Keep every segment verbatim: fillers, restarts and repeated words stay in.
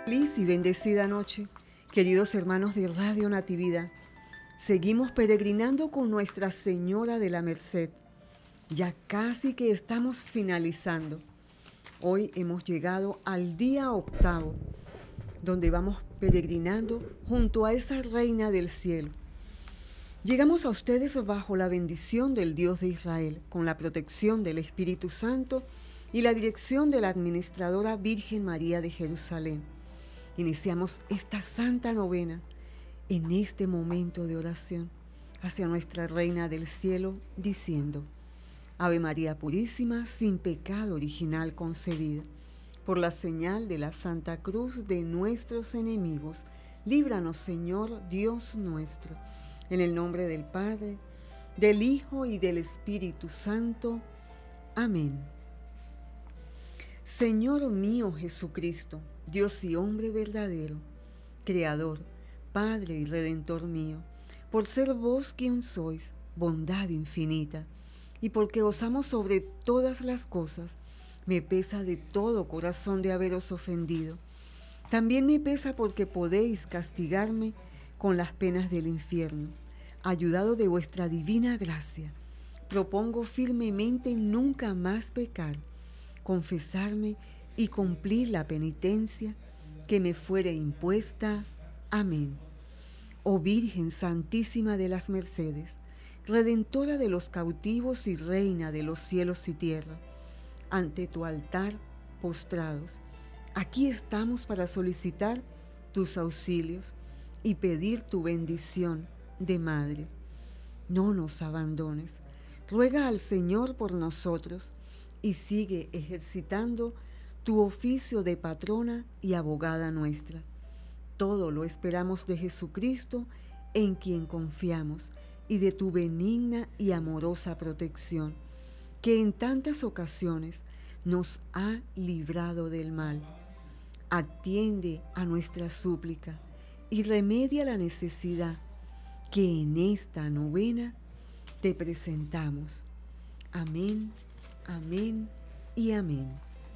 Feliz y bendecida noche, queridos hermanos de Radio Natividad. Seguimos peregrinando con Nuestra Señora de la Merced. Ya casi que estamos finalizando. Hoy hemos llegado al día octavo, donde vamos peregrinando junto a esa Reina del Cielo. Llegamos a ustedes bajo la bendición del Dios de Israel, con la protección del Espíritu Santo y la dirección de la Administradora Virgen María de Jerusalén. Iniciamos esta santa novena en este momento de oración hacia nuestra Reina del Cielo, diciendo: Ave María Purísima, sin pecado original concebida, por la señal de la Santa Cruz de nuestros enemigos, líbranos, Señor Dios nuestro, en el nombre del Padre, del Hijo y del Espíritu Santo. Amén. Señor mío Jesucristo, Dios y hombre verdadero, Creador, Padre y Redentor mío, por ser vos quien sois, bondad infinita, y porque os amo sobre todas las cosas, me pesa de todo corazón de haberos ofendido. También me pesa porque podéis castigarme con las penas del infierno. Ayudado de vuestra divina gracia, propongo firmemente nunca más pecar, confesarme y cumplir la penitencia que me fuere impuesta. Amén. Oh Virgen Santísima de las Mercedes, Redentora de los cautivos y Reina de los cielos y tierra, ante tu altar postrados, aquí estamos para solicitar tus auxilios y pedir tu bendición de Madre. No nos abandones, ruega al Señor por nosotros y sigue ejercitando tu oficio de patrona y abogada nuestra. Todo lo esperamos de Jesucristo, en quien confiamos, y de tu benigna y amorosa protección, que en tantas ocasiones nos ha librado del mal. Atiende a nuestra súplica y remedia la necesidad que en esta novena te presentamos. Amén, amén y amén.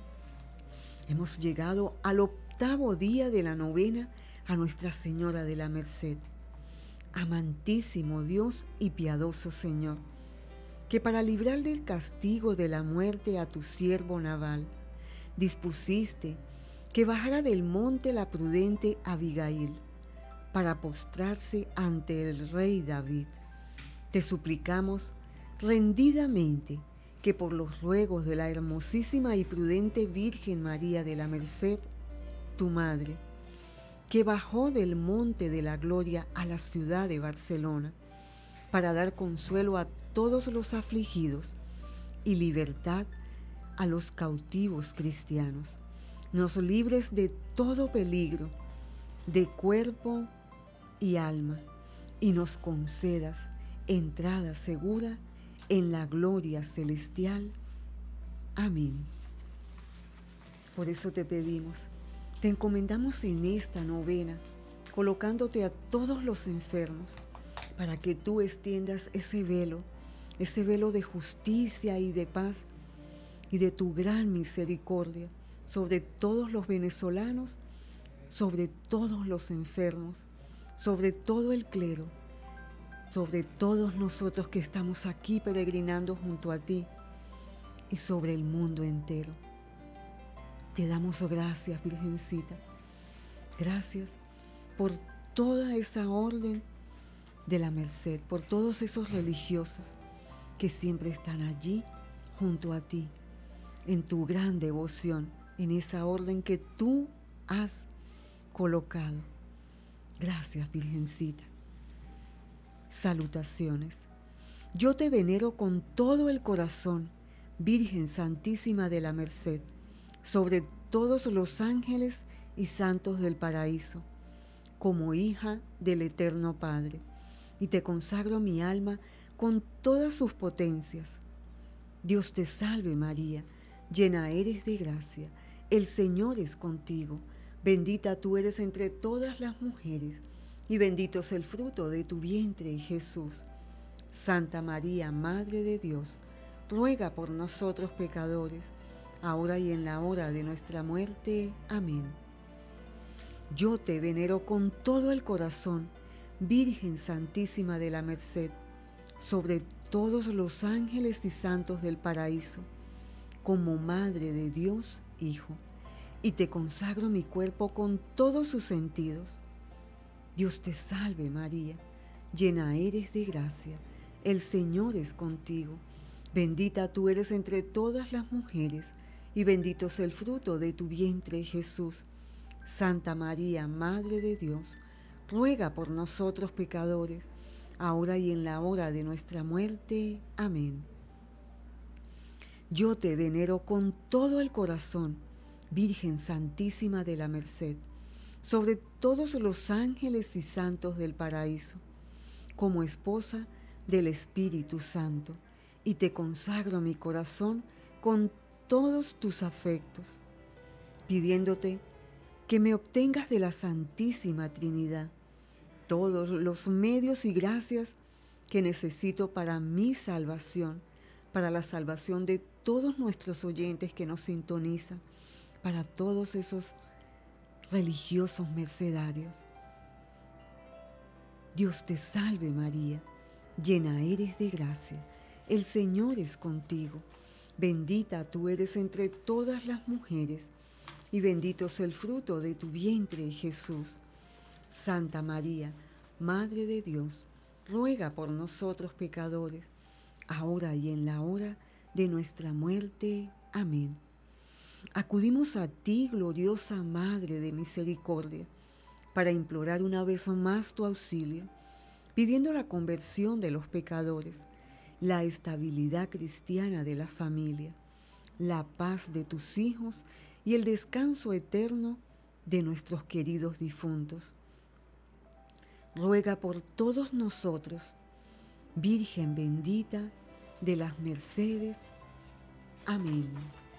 Hemos llegado al octavo día de la novena a Nuestra Señora de la Merced. Amantísimo Dios y piadoso Señor, que para librar del castigo de la muerte a tu siervo Nabal, dispusiste que bajara del monte la prudente Abigail para postrarse ante el rey David. Te suplicamos rendidamente que por los ruegos de la hermosísima y prudente Virgen María de la Merced, tu Madre, que bajó del monte de la gloria a la ciudad de Barcelona para dar consuelo a todos los afligidos y libertad a los cautivos cristianos, nos libres de todo peligro, de cuerpo y alma, y nos concedas entrada segura en la gloria celestial. Amén. Por eso te pedimos, te encomendamos en esta novena, colocándote a todos los enfermos, para que tú extiendas ese velo, ese velo de justicia y de paz, y de tu gran misericordia sobre todos los venezolanos, sobre todos los enfermos, sobre todo el clero, sobre todos nosotros que estamos aquí peregrinando junto a ti, y sobre el mundo entero. Te damos gracias, Virgencita. Gracias por toda esa orden de la Merced, por todos esos religiosos que siempre están allí junto a ti, en tu gran devoción, en esa orden que tú has colocado. Gracias, Virgencita. Salutaciones. Yo te venero con todo el corazón, Virgen Santísima de la Merced, sobre todos los ángeles y santos del paraíso, como hija del Eterno Padre, y te consagro mi alma con todas sus potencias. Dios te salve María, llena eres de gracia, el Señor es contigo, bendita tú eres entre todas las mujeres, y bendito es el fruto de tu vientre, Jesús. Santa María, Madre de Dios, ruega por nosotros pecadores, ahora y en la hora de nuestra muerte. Amén. Yo te venero con todo el corazón, Virgen Santísima de la Merced, sobre todos los ángeles y santos del paraíso, como Madre de Dios Hijo, y te consagro mi cuerpo con todos sus sentidos. Dios te salve María, llena eres de gracia, el Señor es contigo, bendita tú eres entre todas las mujeres, y bendito es el fruto de tu vientre Jesús. Santa María, Madre de Dios, ruega por nosotros pecadores, ahora y en la hora de nuestra muerte. Amén. Yo te venero con todo el corazón, Virgen Santísima de la Merced, sobre todos los ángeles y santos del paraíso, como esposa del Espíritu Santo, y te consagro mi corazón con todos tus afectos, pidiéndote que me obtengas de la Santísima Trinidad todos los medios y gracias que necesito para mi salvación, para la salvación de todos nuestros oyentes que nos sintonizan, para todos esos religiosos mercedarios. Dios te salve María, llena eres de gracia, el Señor es contigo, bendita tú eres entre todas las mujeres, y bendito es el fruto de tu vientre, Jesús. Santa María, Madre de Dios, ruega por nosotros pecadores, ahora y en la hora de nuestra muerte. Amén. Acudimos a ti, gloriosa Madre de Misericordia, para implorar una vez más tu auxilio, pidiendo la conversión de los pecadores, la estabilidad cristiana de la familia, la paz de tus hijos y el descanso eterno de nuestros queridos difuntos. Ruega por todos nosotros, Virgen bendita de las mercedes. Amén.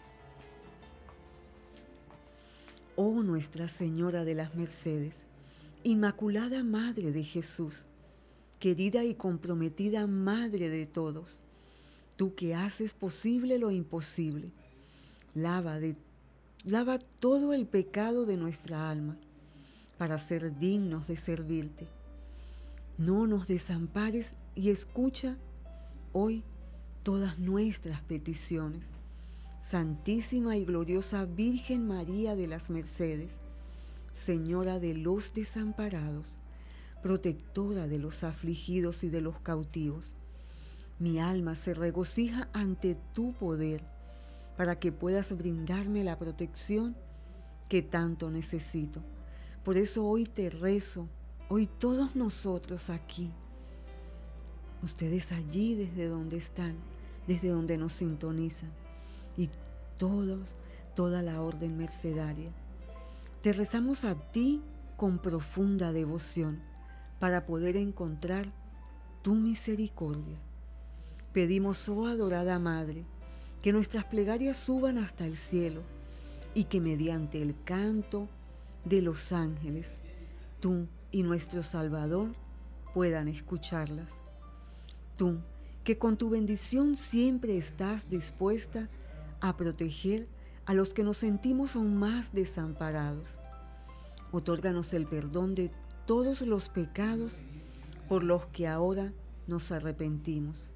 Oh Nuestra Señora de las Mercedes, Inmaculada Madre de Jesús, querida y comprometida Madre de todos, tú que haces posible lo imposible, lava de Lava todo el pecado de nuestra alma para ser dignos de servirte. No nos desampares y escucha hoy todas nuestras peticiones. Santísima y gloriosa Virgen María de las Mercedes, Señora de los desamparados, protectora de los afligidos y de los cautivos, mi alma se regocija ante tu poder, para que puedas brindarme la protección que tanto necesito. Por eso hoy te rezo, hoy todos nosotros aquí, ustedes allí desde donde están, desde donde nos sintonizan, y todos, toda la orden mercedaria. Te rezamos a ti con profunda devoción, para poder encontrar tu misericordia. Pedimos, oh adorada Madre, que nuestras plegarias suban hasta el cielo y que mediante el canto de los ángeles, tú y nuestro Salvador puedan escucharlas. Tú, que con tu bendición siempre estás dispuesta a proteger a los que nos sentimos aún más desamparados. Otórganos el perdón de todos los pecados por los que ahora nos arrepentimos.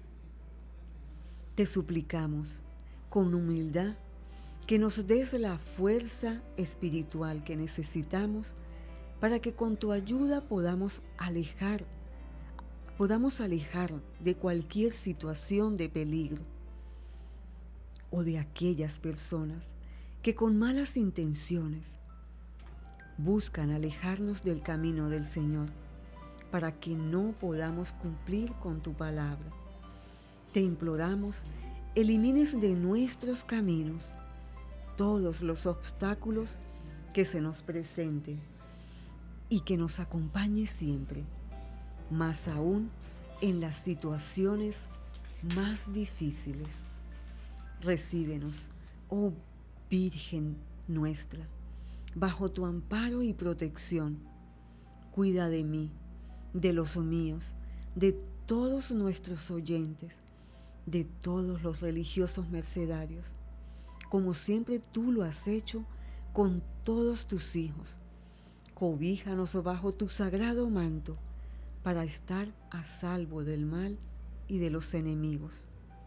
Te suplicamos con humildad que nos des la fuerza espiritual que necesitamos para que con tu ayuda podamos alejar, podamos alejar de cualquier situación de peligro o de aquellas personas que con malas intenciones buscan alejarnos del camino del Señor para que no podamos cumplir con tu palabra. Te imploramos, elimines de nuestros caminos todos los obstáculos que se nos presenten y que nos acompañe siempre, más aún en las situaciones más difíciles. Recíbenos, oh Virgen nuestra, bajo tu amparo y protección. Cuida de mí, de los míos, de todos nuestros oyentes, de todos los religiosos mercedarios, como siempre tú lo has hecho con todos tus hijos, Cobíjanos bajo tu sagrado manto para estar a salvo del mal y de los enemigos.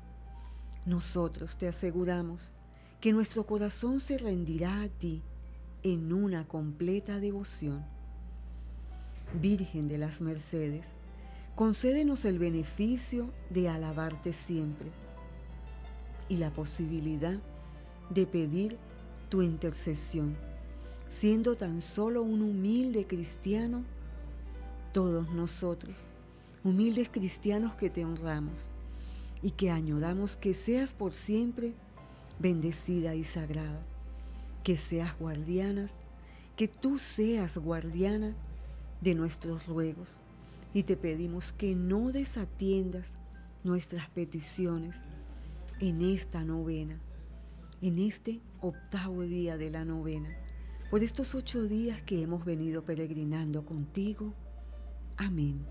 Nosotros te aseguramos que nuestro corazón se rendirá a ti en una completa devoción. Virgen de las Mercedes, concédenos el beneficio de alabarte siempre y la posibilidad de pedir tu intercesión, siendo tan solo un humilde cristiano, todos nosotros, humildes cristianos que te honramos y que añoramos que seas por siempre bendecida y sagrada, que seas guardianas, que tú seas guardiana de nuestros ruegos, y te pedimos que no desatiendas nuestras peticiones en esta novena, en este octavo día de la novena, por estos ocho días que hemos venido peregrinando contigo. Amén.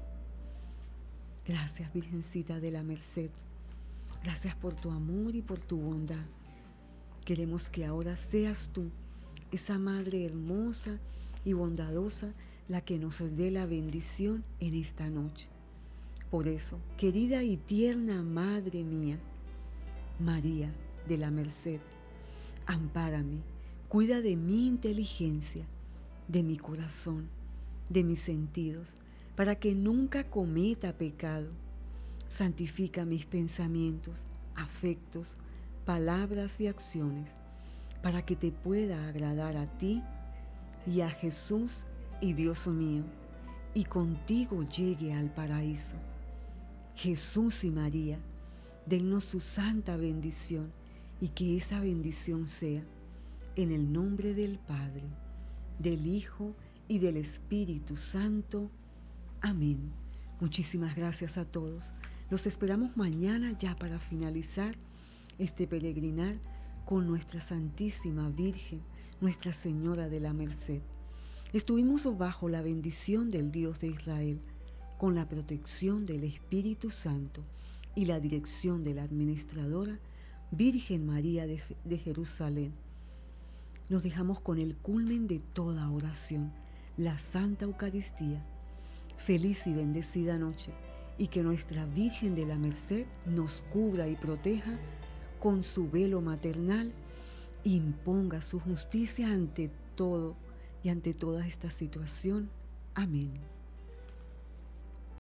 Gracias, Virgencita de la Merced. Gracias por tu amor y por tu bondad. Queremos que ahora seas tú, esa Madre hermosa y bondadosa, la que nos dé la bendición en esta noche. Por eso, querida y tierna Madre mía, María de la Merced, ampárame, cuida de mi inteligencia, de mi corazón, de mis sentidos, para que nunca cometa pecado. Santifica mis pensamientos, afectos, palabras y acciones, para que te pueda agradar a ti y a Jesús y Dios mío, y contigo llegue al paraíso. Jesús y María, dennos su santa bendición, y que esa bendición sea en el nombre del Padre, del Hijo y del Espíritu Santo. Amén. Muchísimas gracias a todos. Los esperamos mañana ya para finalizar este peregrinar con nuestra Santísima Virgen, Nuestra Señora de la Merced. Estuvimos bajo la bendición del Dios de Israel, con la protección del Espíritu Santo y la dirección de la administradora Virgen María de, de Jerusalén. Nos dejamos con el culmen de toda oración, la Santa Eucaristía. Feliz y bendecida noche, y que nuestra Virgen de la Merced nos cubra y proteja con su velo maternal, e imponga su justicia ante todo y ante toda esta situación. Amén.